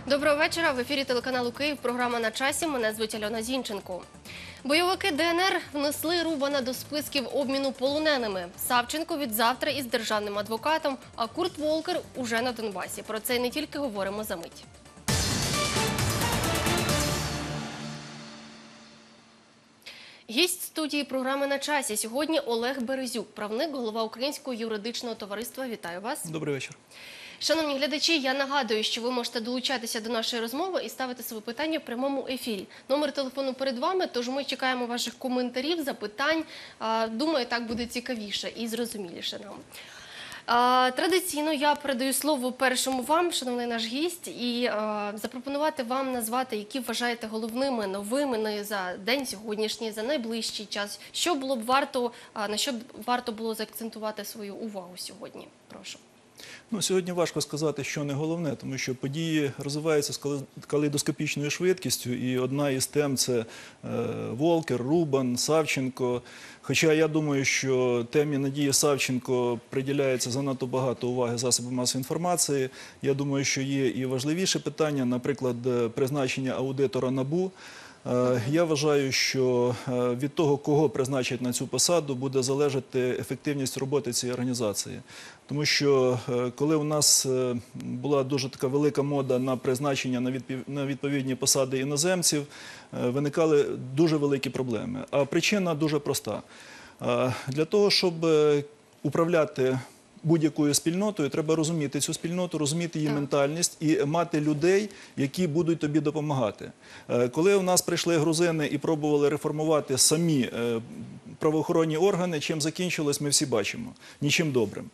Доброго вечора. В ефірі телеканалу «Київ». Програма «На часі». Мене звуть Альона Зінченко. Бойовики ДНР внесли Рубана до списків обміну полоненими. Савченко від завтра із державним адвокатом, а Курт Волкер уже на Донбасі. Про це і не тільки говоримо за мить. Гість студії програми «На часі» сьогодні Олег Березюк, правник, голова Українського юридичного товариства. Вітаю вас. Добрий вечір. Шановні глядачі, я нагадую, що ви можете долучатися до нашої розмови і ставити свої питання в прямому ефірі. Номер телефону перед вами, тож ми чекаємо ваших коментарів, запитань. Думаю, так буде цікавіше і зрозуміліше нам. Традиційно я передаю слово першому вам, шановний наш гість, і запропонувати вам назвати, які вважаєте головними новинами за день сьогоднішній, за найближчий час. Що було б варто, на що б варто було заакцентувати свою увагу сьогодні? Прошу. Сьогодні важко сказати, що не головне, тому що події розвиваються з калейдоскопічною швидкістю, і одна із тем – це Волкер, Рубан, Савченко. Хоча я думаю, що темі Надії Савченко приділяється занадто багато уваги засобів масової інформації. Я думаю, що є і важливіші питання, наприклад, призначення аудитора НАБУ. Я вважаю, що від того, кого призначать на цю посаду, буде залежати ефективність роботи цієї організації. Тому що коли у нас була дуже така велика мода на призначення на відповідні посади іноземців, виникали дуже великі проблеми. А причина дуже проста. Для того, щоб управляти будь-якою спільнотою, треба розуміти цю спільноту, розуміти її ментальність і мати людей, які будуть тобі допомагати. Коли у нас прийшли грузини і пробували реформувати самі правоохоронні органи, чим закінчилось, ми всі бачимо. Нічим добрим.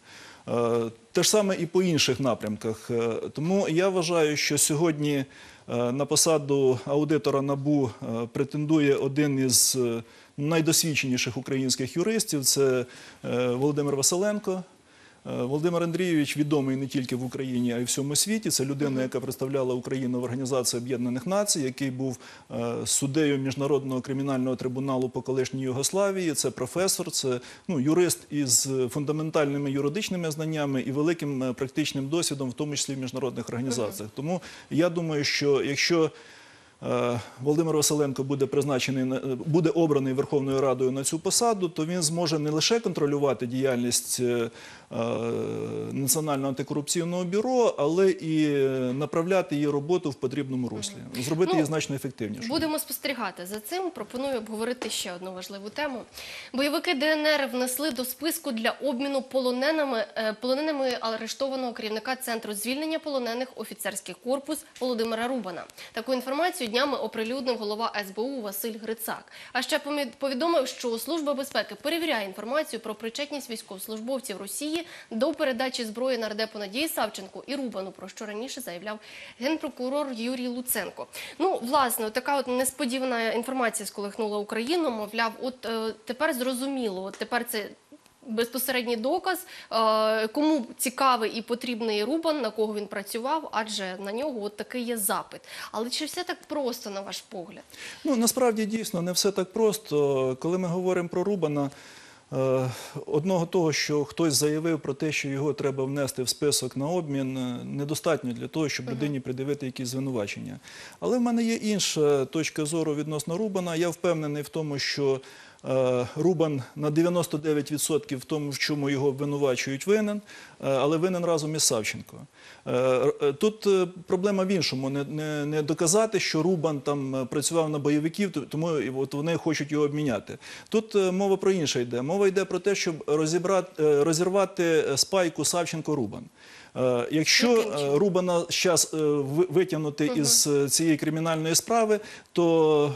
Те ж саме і по інших напрямках. Тому я вважаю, що сьогодні на посаду аудитора НАБУ претендує один із найдосвідченіших українських юристів – це Володимир Василенко. Володимир Андрійович відомий не тільки в Україні, а й в всьому світі. Це людина, яка представляла Україну в Організації Об'єднаних Націй, який був суддею Міжнародного кримінального трибуналу по колишній Югославії. Це професор, це юрист із фундаментальними юридичними знаннями і великим практичним досвідом, в тому числі в міжнародних організаціях. Тому я думаю, що якщо Володимир Василенко буде обраний Верховною Радою на цю посаду, то він зможе не лише контролювати діяльність Національного антикорупційного бюро, але і направляти її роботу в потрібному руслі, зробити її значно ефективнішою. Будемо спостерігати за цим. Пропоную обговорити ще одну важливу тему. Бойовики ДНР внесли до списку для обміну полоненими арештованого керівника Центру звільнення полонених офіцерський корпус Володимира Рубана. Таку інформацію днями оприлюднив голова СБУ Василь Грицак. А ще повідомив, що Служба безпеки перевіряє інформацію про причетність військовослужбовців Росії до передачі зброї нардепу Надії Савченко і Рубану, про що раніше заявляв генпрокурор Юрій Луценко. Власне, така несподівана інформація сколихнула Україну, мовляв, тепер зрозуміло, тепер це безпосередній доказ, кому цікавий і потрібний Рубан, на кого він працював, адже на нього такий є запит. Але чи все так просто, на ваш погляд? Насправді, дійсно, не все так просто. Коли ми говоримо про Рубана, одного того, що хтось заявив про те, що його треба внести в список на обмін, недостатньо для того, щоб людині пред'явити якісь звинувачення. Але в мене є інша точка зору відносно Рубана. Я впевнений в тому, що Рубан на 99% в тому, в чому його обвинувачують, винен, але винен разом із Савченко. Тут проблема в іншому. Не доказати, що Рубан там працював на бойовиків, тому вони хочуть його обміняти. Тут мова про інше йде. Мова йде про те, щоб розірвати спайку Савченко-Рубан. Якщо Рубана зараз витягнути із цієї кримінальної справи, то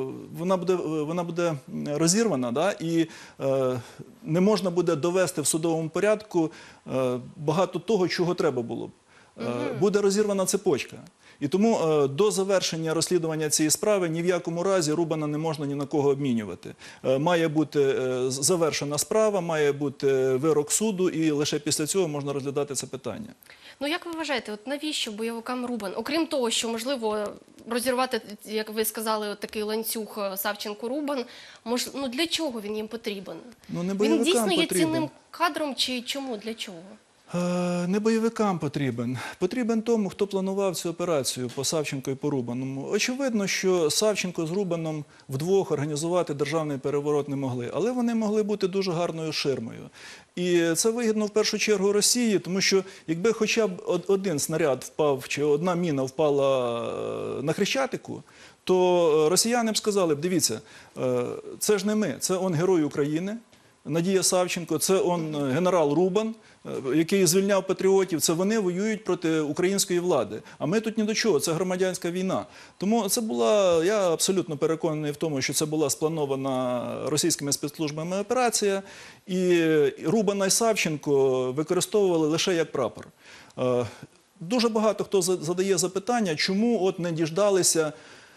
вона буде розірвана, і не можна буде довести в судовому порядку багато того, чого треба було б. Буде розірвана цепочка. І тому до завершення розслідування цієї справи ні в якому разі Рубана не можна ні на кого обмінювати. Має бути завершена справа, має бути вирок суду, і лише після цього можна розглядати це питання. Як ви вважаєте, навіщо бойовикам Рубан? Окрім того, що, можливо, розірвати, як ви сказали, такий ланцюг Савченко-Рубан, для чого він їм потрібен? Він дійсно є цінним кадром чи чому, для чого? Не бойовикам потрібен. Потрібен тому, хто планував цю операцію по Савченко і по Рубану. Очевидно, що Савченко з Рубаном вдвох організувати державний переворот не могли, але вони могли бути дуже гарною ширмою. І це вигідно в першу чергу Росії, тому що якби хоча б один снаряд впав, чи одна міна впала на Хрещатику, то росіяни б сказали б, дивіться, це ж не ми, це он герой України, Надія Савченко, це он генерал Рубан, який звільняв патріотів, це вони воюють проти української влади. А ми тут ні до чого, це громадянська війна. Тому це була, я абсолютно переконаний в тому, що це була спланована російськими спецслужбами операція, і Рубана і Савченко використовували лише як прапор. Дуже багато хто задає запитання, чому от не діждалися,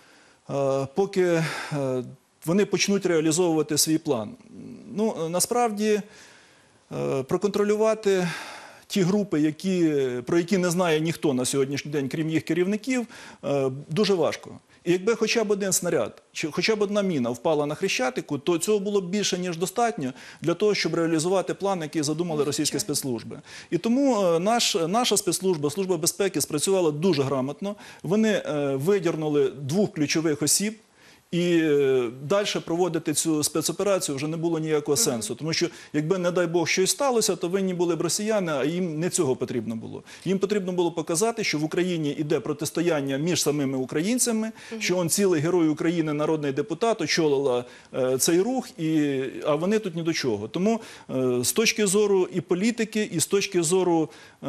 поки вони почнуть реалізовувати свій план. Ну, насправді, проконтролювати ті групи, про які не знає ніхто на сьогоднішній день, крім їх керівників, дуже важко. І якби хоча б один снаряд, чи хоча б одна міна впала на Хрещатику, то цього було б більше, ніж достатньо для того, щоб реалізувати план, який задумали російські спецслужби. І тому наша спецслужба, Служба безпеки, спрацювала дуже грамотно. Вони видірнули двох ключових осіб, і далі проводити цю спецоперацію вже не було ніякого сенсу. Тому що, якби, не дай Бог, щось сталося, то винні були б росіяни, а їм не цього потрібно було. Їм потрібно було показати, що в Україні йде протистояння між самими українцями, що он цілий герой України, народний депутат, очолила цей рух, а вони тут ні до чого. Тому з точки зору і політики, і з точки зору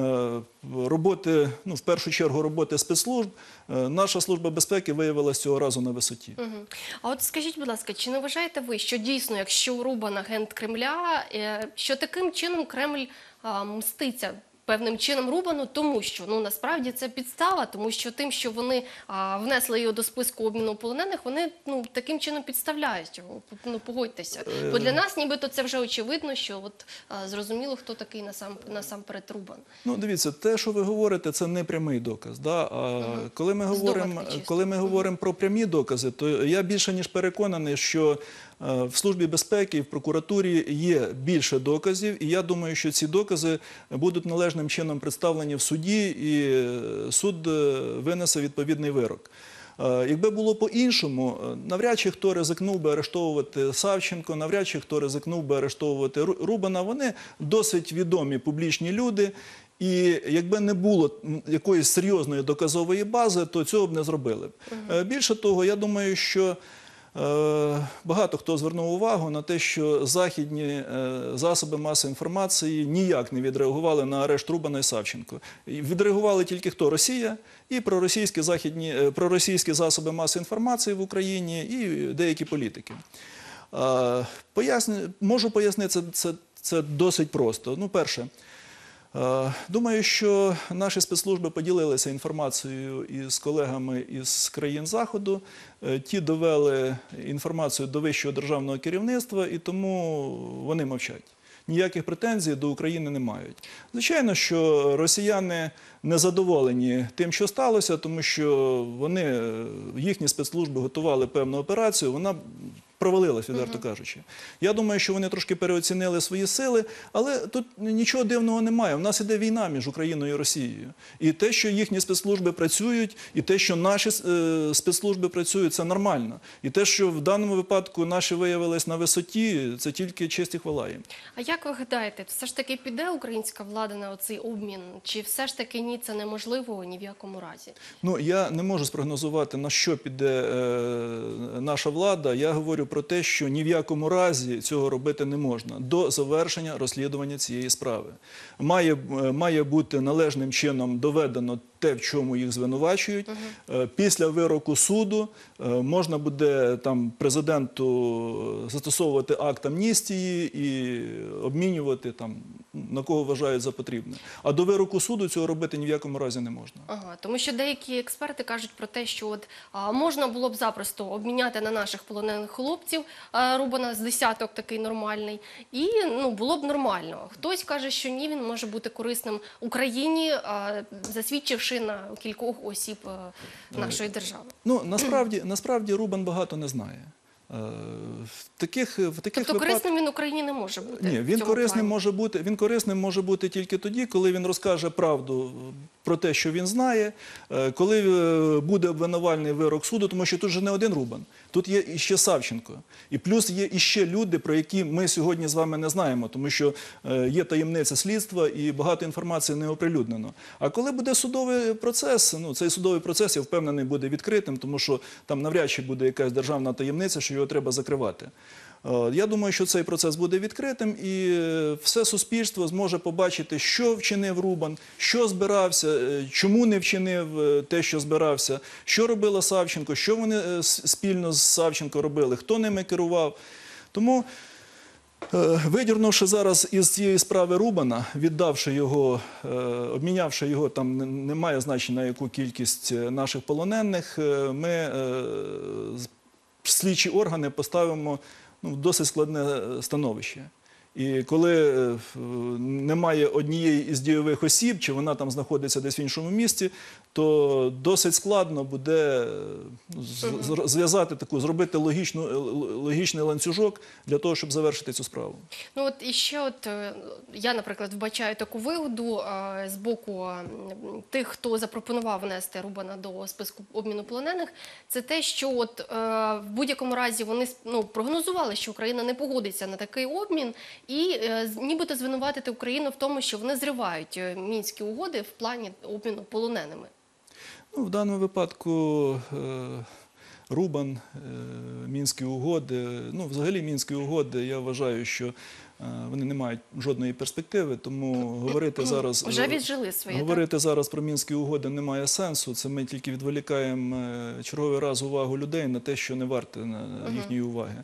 роботи, в першу чергу роботи спецслужб, наша Служба безпеки виявилася цього разу на висоті. А от скажіть, будь ласка, чи не вважаєте ви, що дійсно, якщо Рубан агент Кремля, що таким чином Кремль мститься певним чином Рубану, тому що, насправді це підстава, тому що тим, що вони внесли його до списку обміну полонених, вони, таким чином підставляють його, погодьтеся. Бо для нас нібито це вже очевидно, що зрозуміло, хто такий насамперед Рубан. Дивіться, те, що ви говорите, це не прямий доказ. Да? Коли ми говоримо про прямі докази, то я більше ніж переконаний, що в Службі безпеки і в прокуратурі є більше доказів, і я думаю, що ці докази будуть належним чином представлені в суді, і суд винесе відповідний вирок. Якби було по-іншому, навряд чи хто ризикнув би арештовувати Савченко, навряд чи хто ризикнув би арештовувати Рубана. Вони досить відомі публічні люди, і якби не було якоїсь серйозної доказової бази, то цього б не зробили. Більше того, я думаю, що багато хто звернув увагу на те, що західні засоби масової інформації ніяк не відреагували на арешт Рубана і Савченко. Відреагували тільки хто? Росія і проросійські засоби масової інформації в Україні і деякі політики. Можу пояснити це досить просто. Перше. Думаю, що наші спецслужби поділилися інформацією із колегами із країн Заходу. Ті довели інформацію до вищого державного керівництва, і тому вони мовчать. Ніяких претензій до України не мають. Звичайно, що росіяни не задоволені тим, що сталося, тому що їхні спецслужби готували певну операцію, вона провалилась, відверто кажучи. Я думаю, що вони трошки переоцінили свої сили, але тут нічого дивного немає. У нас іде війна між Україною і Росією. І те, що їхні спецслужби працюють, і те, що наші спецслужби працюють, це нормально. І те, що в даному випадку наші виявились на висоті, це тільки честь і хвала їм. А як ви гадаєте, все ж таки піде українська влада на оцей обмін? Чи все ж таки ні, це неможливо ні в якому разі? Я не можу спрогнозувати, на що піде наша влада. Я говорю про те, що ні в якому разі цього робити не можна до завершення розслідування цієї справи. Має бути належним чином доведено те, в чому їх звинувачують. Після вироку суду можна буде президенту застосовувати акт амністії і обмінювати на кого вважають за потрібне. А до вироку суду цього робити ні в якому разі не можна. Тому що деякі експерти кажуть про те, що можна було б запросто обміняти на наших полонених хлопців Рубана з десяток такий нормальний, і було б нормально. Хтось каже, що ні, він може бути корисним Україні, засвідчивши на кількох осіб нашої держави. Насправді Рубан багато не знає. В таких Тобто корисним він Україні не може бути? Ні, в він цьому корисним плані? може бути тільки тоді, коли він розкаже правду про те, що він знає, коли буде обвинувальний вирок суду, тому що тут же не один Рубан, тут є іще Савченко. І плюс є іще люди, про які ми сьогодні з вами не знаємо, тому що є таємниця слідства і багато інформації не оприлюднено. А коли буде судовий процес, цей судовий процес, я впевнений, буде відкритим, тому що там навряд чи буде якась державна таємниця, що його треба закривати. Я думаю, що цей процес буде відкритим і все суспільство зможе побачити, що вчинив Рубан, що збирався, чому не вчинив те, що збирався, що робила Савченко, що вони спільно з Савченко робили, хто ними керував. Тому, видірнувши зараз із цієї справи Рубана, віддавши його, обмінявши його, там немає значення на яку кількість наших полонених, ми слідчі органи поставимо в досить складне становище. І коли немає однієї із дійових осіб, чи вона там знаходиться десь в іншому місці, то досить складно буде зв'язати зробити логічний ланцюжок для того, щоб завершити цю справу. Ну от і ще я, наприклад, вбачаю таку вигоду з боку тих, хто запропонував внести Рубана до списку обміну полонених, це те, що в будь-якому разі вони прогнозували, що Україна не погодиться на такий обмін, і нібито звинуватити Україну в тому, що вони зривають Мінські угоди в плані обміну полоненими. В даному випадку Рубан, Мінські угоди, взагалі Мінські угоди, я вважаю, що вони не мають жодної перспективи, тому говорити зараз, вже віджили своє, зараз про Мінські угоди немає сенсу. Це ми тільки відволікаємо черговий раз увагу людей на те, що не варте їхньої уваги.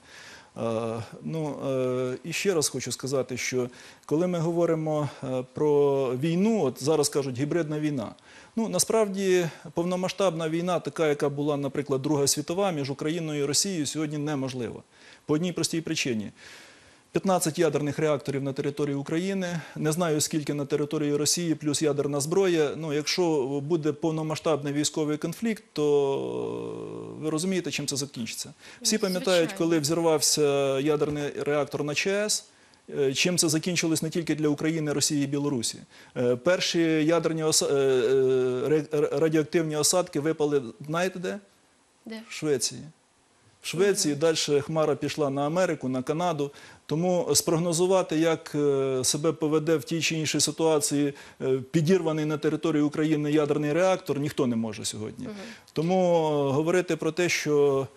І ще раз хочу сказати, що коли ми говоримо про війну, от зараз кажуть гібридна війна, насправді повномасштабна війна, така яка була, наприклад, Друга світова, між Україною і Росією сьогодні неможлива. По одній простій причині. 15 ядерних реакторів на території України, не знаю скільки на території Росії, плюс ядерна зброя. Якщо буде повномасштабний військовий конфлікт, то ви розумієте, чим це закінчиться. Всі пам'ятають, коли взірвався ядерний реактор на ЧАЕС, чим це закінчилось не тільки для України, Росії і Білорусі. Перші ядерні радіоактивні осадки випали, знаєте де? Де? В Швеції. В Швеції, далі хмара пішла на Америку, на Канаду. Тому спрогнозувати, як себе поведе в тій чи іншій ситуації підірваний на території України ядерний реактор, ніхто не може сьогодні. Тому говорити про те, що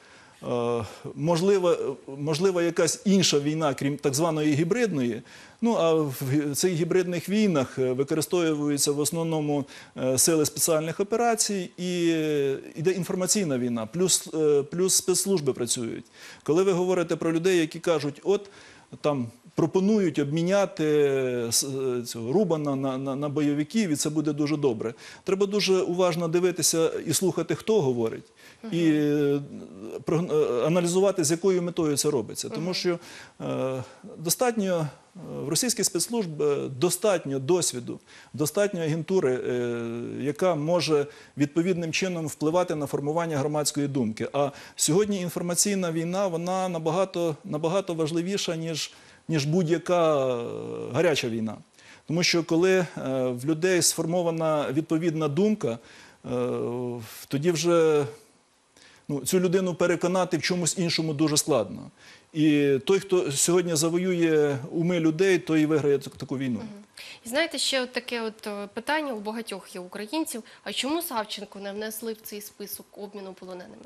можлива якась інша війна, крім так званої гібридної, а в цих гібридних війнах використовуються в основному сили спеціальних операцій і йде інформаційна війна, плюс спецслужби працюють. Коли ви говорите про людей, які кажуть, там пропонують обміняти цього Рубана на бойовиків, і це буде дуже добре. Треба дуже уважно дивитися і слухати, хто говорить, і аналізувати, з якою метою це робиться. Тому що достатньо в російських спецслужб достатньо досвіду, достатньо агентури, яка може відповідним чином впливати на формування громадської думки. А сьогодні інформаційна війна, вона набагато важливіша, ніж будь-яка гаряча війна. Тому що коли в людей сформована відповідна думка, тоді вже цю людину переконати в чомусь іншому дуже складно. І той, хто сьогодні завоює уми людей, той і виграє таку війну. І знаєте, ще таке питання у багатьох є українців. А чому Савченко не внесли в цей список обміну полоненими?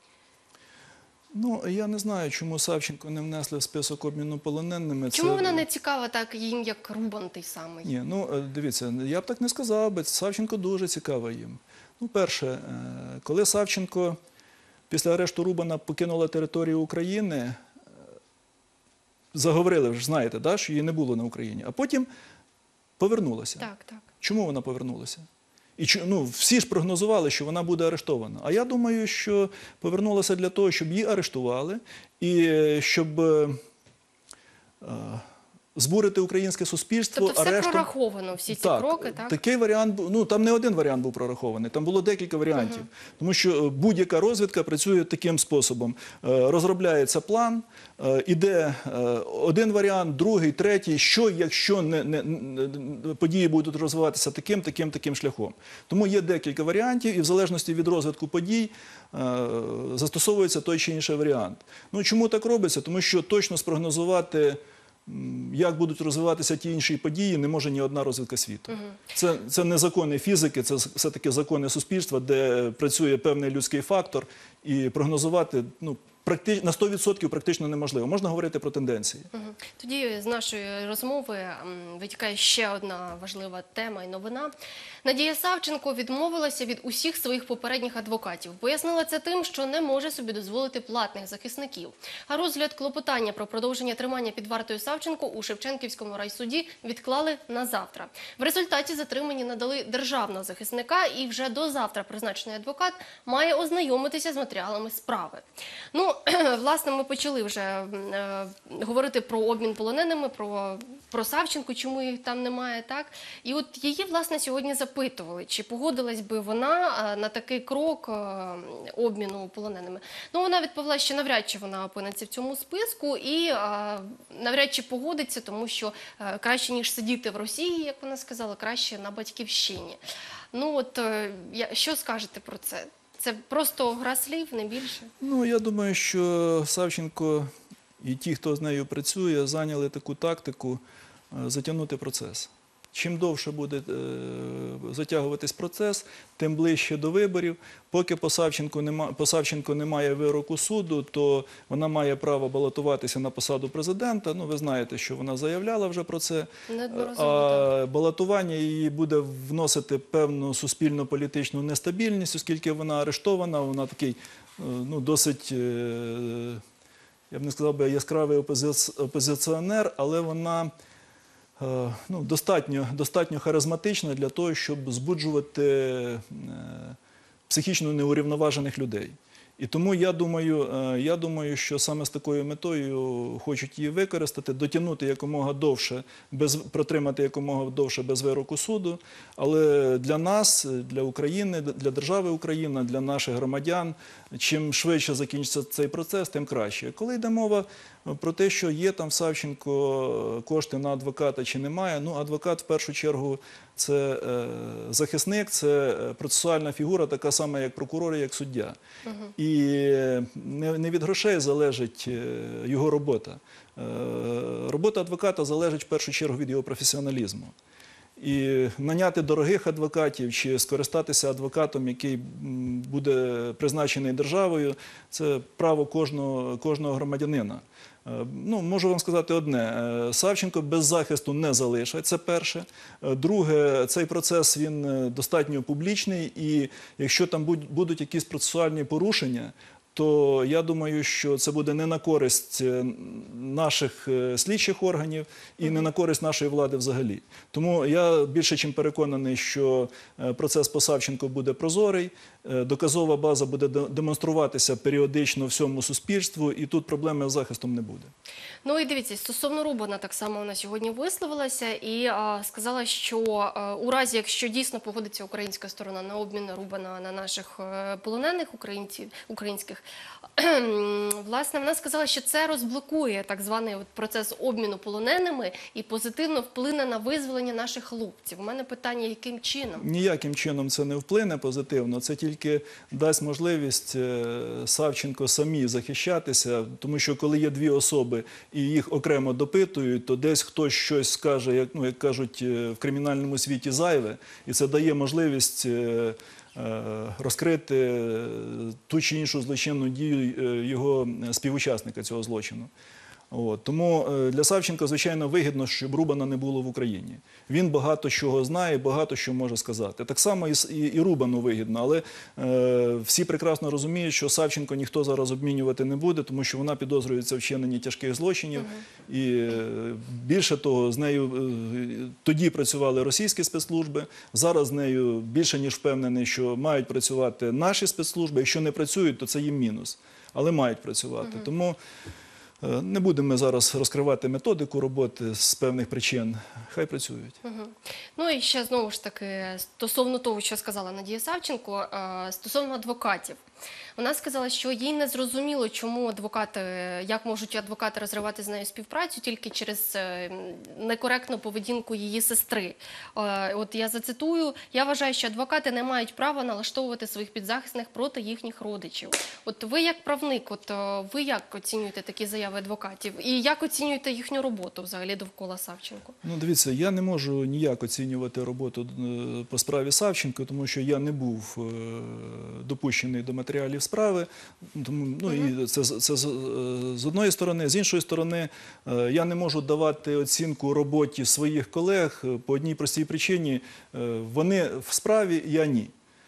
Я не знаю, чому Савченко не внесли в список обміну полоненими. Чому вона не цікава так їм, як Рубан той самий? Ні, дивіться, я б так не сказав би. Савченко дуже цікава їм. Перше, коли Савченко після арешту Рубана покинула територію України, заговорили, ви ж знаєте, що її не було на Україні, а потім повернулася. Так. Чому вона повернулася? І всі ж прогнозували, що вона буде арештована. А я думаю, що повернулася для того, щоб її арештували і щоб збурити українське суспільство. Тобто все прораховано, всі ці кроки, так? Такий варіант, ну там не один варіант був прорахований, там було декілька варіантів. Тому що будь-яка розвідка працює таким способом. Розробляється план, іде один варіант, другий, третій, що якщо події будуть розвиватися таким шляхом. Тому є декілька варіантів і в залежності від розвитку подій застосовується той чи інший варіант. Ну чому так робиться? Тому що точно спрогнозувати, як будуть розвиватися ті інші події, не може ні одна розвідка світу. Це не закони фізики, це все-таки закони суспільства, де працює певний людський фактор, і прогнозувати на 100% практично неможливо. Можна говорити про тенденції. Тоді з нашої розмови витікає ще одна важлива тема і новина. Надія Савченко відмовилася від усіх своїх попередніх адвокатів. Пояснила це тим, що не може собі дозволити платних захисників. А розгляд клопотання про продовження тримання під вартою Савченко у Шевченківському райсуді відклали на завтра. В результаті затримані надали державного захисника, і вже до завтра призначений адвокат має ознайомитися з матеріалами справи. Ну, власне, ми почали вже говорити про обмін полоненими, про Савченко, чому їх там немає, так? І от її, власне, сьогодні запитували, чи погодилась би вона на такий крок обміну полоненими. Ну, вона відповіла, що навряд чи вона опиниться в цьому списку і навряд чи погодиться, тому що краще, ніж сидіти в Росії, як вона сказала, краще на батьківщині. Ну, от, що скажете про це? Це просто гра слів, не більше? Ну, я думаю, що Савченко і ті, хто з нею працює, зайняли таку тактику затягнути процес. Чим довше буде затягуватись процес, тим ближче до виборів. Поки по Савченко немає вироку суду, то вона має право балотуватися на посаду президента. Ну, ви знаєте, що вона заявляла вже про це. А балотування її буде вносити певну суспільно-політичну нестабільність, оскільки вона арештована, вона такий, досить, я б не сказав би, яскравий опозиціонер, але вона достатньо харизматична для того, щоб збуджувати психічно неурівноважених людей. І тому я думаю, що саме з такою метою хочуть її використати, дотягнути якомога довше, протримати якомога довше без вироку суду. Але для нас, для України, для держави Україна, для наших громадян, чим швидше закінчиться цей процес, тим краще. Коли йде мова про те, що є там в Савченко кошти на адвоката чи немає, адвокат в першу чергу це захисник, це процесуальна фігура, така сама як прокурор, як суддя. І не від грошей залежить його робота. Робота адвоката залежить в першу чергу від його професіоналізму. І наняти дорогих адвокатів чи скористатися адвокатом, який буде призначений державою, це право кожного громадянина. Можу вам сказати одне, Савченко без захисту не залишить, це перше. Друге, цей процес, він достатньо публічний, і якщо там будуть якісь процесуальні порушення, то я думаю, що це буде не на користь наших слідчих органів і не на користь нашої влади взагалі. Тому я більше чим переконаний, що процес по Савченко буде прозорий, доказова база буде демонструватися періодично всьому суспільству, і тут проблеми з захистом не буде. Ну і дивіться, стосовно Рубана так само вона сьогодні висловилася і сказала, що у разі, якщо дійсно погодиться українська сторона на обмін Рубана на наших полонених українських, власне, вона сказала, що це розблокує так званий процес обміну полоненими і позитивно вплине на визволення наших хлопців. У мене питання, яким чином? Ніяким чином це не вплине позитивно, це тільки дасть можливість Савченко самі захищатися, тому що коли є дві особи і їх окремо допитують, то десь хтось щось скаже, як кажуть в кримінальному світі, зайве, і це дає можливість розкрити ту чи іншу злочинну дію його співучасника цього злочину. Тому для Савченка, звичайно, вигідно, щоб Рубана не було в Україні. Він багато чого знає, багато що може сказати. Так само і Рубану вигідно, але всі прекрасно розуміють, що Савченко ніхто зараз обмінювати не буде, тому що вона підозрюється в вчиненні тяжких злочинів. І більше того, з нею тоді працювали російські спецслужби, зараз з нею більше ніж впевнений, що мають працювати наші спецслужби. Якщо не працюють, то це їм мінус, але мають працювати. Тому Не будемо зараз розкривати методику роботи з певних причин. Хай працюють. Ну і ще знову ж таки стосовно того, що сказала Надія Савченко, стосовно адвокатів. Вона сказала, що їй не зрозуміло, чому адвокати, як можуть адвокати розривати з нею співпрацю тільки через некоректну поведінку її сестри. От я зацитую: "Я вважаю, що адвокати не мають права налаштовувати своїх підзахисних проти їхніх родичів". От ви як правник, ви як оцінюєте такі заяви адвокатів? І як оцінюєте їхню роботу взагалі довкола Савченко? Ну, дивіться, я не можу ніяк оцінювати роботу по справі Савченко, тому що я не був допущений до матеріалів справи. Тому, ну, і це з одної сторони. З іншої сторони, я не можу давати оцінку роботі своїх колег по одній простій причині. Вони в справі, я ні.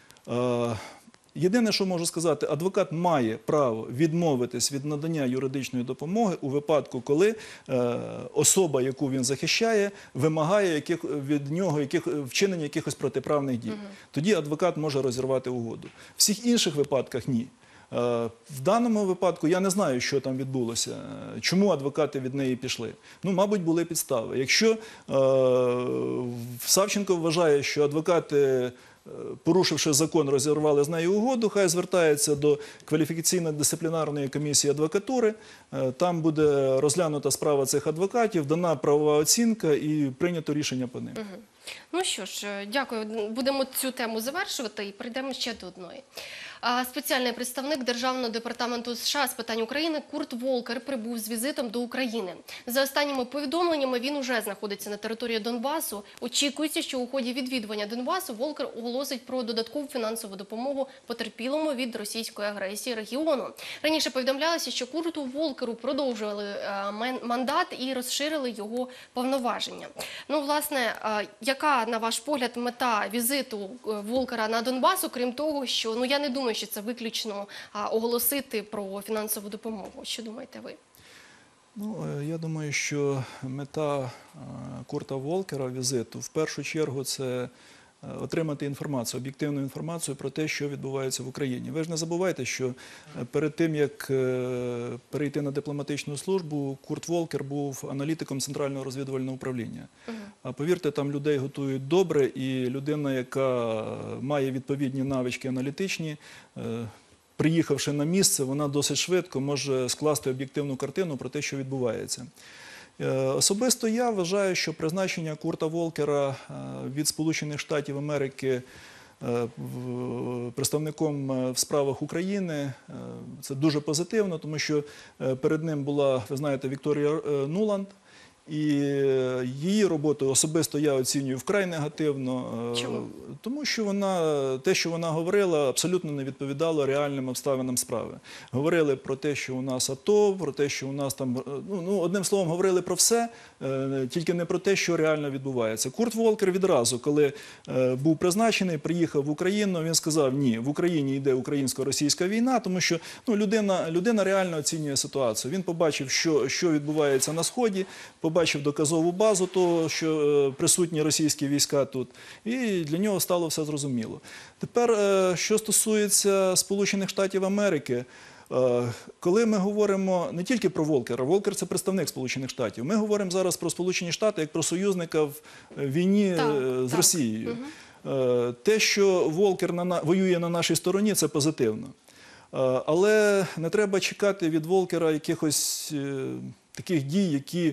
Єдине, що можу сказати, адвокат має право відмовитись від надання юридичної допомоги у випадку, коли особа, яку він захищає, вимагає від нього вчинення якихось протиправних дій. Тоді адвокат може розірвати угоду. В всіх інших випадках – ні. В даному випадку я не знаю, що там відбулося, чому адвокати від неї пішли. Ну, мабуть, були підстави. Якщо Савченко вважає, що адвокати, порушивши закон, розірвали з нею угоду, хай звертається до кваліфікаційно-дисциплінарної комісії адвокатури, там буде розглянута справа цих адвокатів, дана правова оцінка і прийнято рішення по ним. Ну що ж, дякую. Будемо цю тему завершувати і перейдемо ще до одної. Спеціальний представник Державного департаменту США з питань України Курт Волкер прибув з візитом до України. За останніми повідомленнями, він уже знаходиться на території Донбасу. Очікується, що у ході відвідування Донбасу Волкер оголосить про додаткову фінансову допомогу потерпілому від російської агресії регіону. Раніше повідомлялося, що Курту Волкеру продовжували мандат і розширили його повноваження. Ну, власне, яка, на ваш погляд, мета візиту Волкера на Донбас, окрім того, що, ну, я не думаю, що це виключно оголосити про фінансову допомогу. Що думаєте ви? Ну, я думаю, що мета Курта Волкера візиту в першу чергу це отримати інформацію, об'єктивну інформацію про те, що відбувається в Україні. Ви ж не забувайте, що перед тим, як перейти на дипломатичну службу, Курт Волкер був аналітиком Центрального розвідувального управління. А повірте, там людей готують добре, і людина, яка має відповідні навички аналітичні, приїхавши на місце, вона досить швидко може скласти об'єктивну картину про те, що відбувається. Особисто я вважаю, що призначення Курта Волкера від Сполучених Штатів Америки представником в справах України – це дуже позитивно, тому що перед ним була, ви знаєте, Вікторія Нуланд, і її роботу особисто я оцінюю вкрай негативно. Чому? Тому що те, що вона говорила, абсолютно не відповідало реальним обставинам справи. Говорили про те, що у нас АТО, про те, що у нас там, ну, одним словом, говорили про все, тільки не про те, що реально відбувається. Курт Волкер відразу, коли був призначений, приїхав в Україну, він сказав: ні, в Україні йде українсько-російська війна, тому що, ну, людина реально оцінює ситуацію. Він побачив, що відбувається на Сході, побачив доказову базу того, що присутні російські війська тут, і для нього стало все зрозуміло. Тепер, що стосується Сполучених Штатів Америки, коли ми говоримо не тільки про Волкера, Волкер – це представник Сполучених Штатів, ми говоримо зараз про Сполучені Штати як про союзника в війні з Росією. Те, що Волкер воює на нашій стороні – це позитивно. Але не треба чекати від Волкера якихось таких дій, які…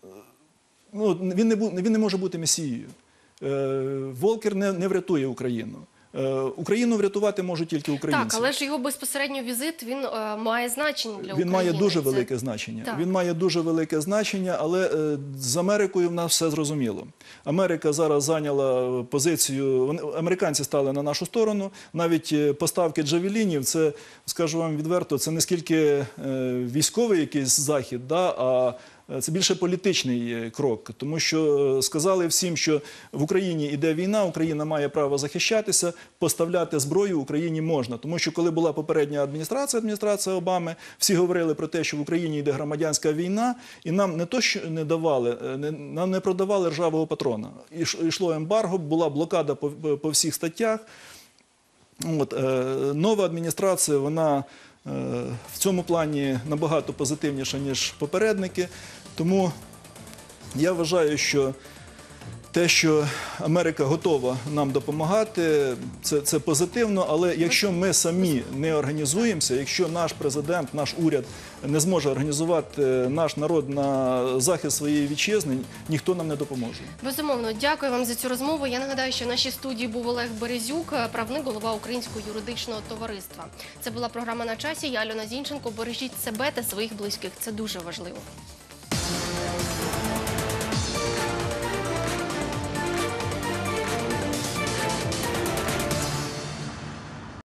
Ну, він не може бути месією. Волкер не врятує Україну. Україну врятувати можуть тільки українці. Так, але ж його безпосередньо візит, він має значення для України. Він має дуже велике значення. Так. Він має дуже велике значення, але з Америкою в нас все зрозуміло. Америка зараз зайняла позицію, американці стали на нашу сторону, навіть поставки джавелінів, це, скажу вам відверто, це не скільки військовий якийсь захід, а це більше політичний крок, тому що сказали всім, що в Україні йде війна, Україна має право захищатися, поставляти зброю Україні можна. Тому що коли була попередня адміністрація Обами, всі говорили про те, що в Україні йде громадянська війна, і нам не то, що не давали, нам не продавали ржавого патрона. Йшло ембарго, була блокада по всіх статтях. Нова адміністрація, вона в цьому плані набагато позитивніша, ніж попередники. Тому я вважаю, що те, що Америка готова нам допомагати, це позитивно, але якщо ми самі не організуємося, якщо наш президент, наш уряд не зможе організувати наш народ на захист своєї вітчизни, ніхто нам не допоможе. Безумовно, дякую вам за цю розмову. Я нагадаю, що в нашій студії був Олег Березюк, правник, голова Українського юридичного товариства. Це була програма «На часі». Я Альона Зінченко. Бережіть себе та своїх близьких. Це дуже важливо.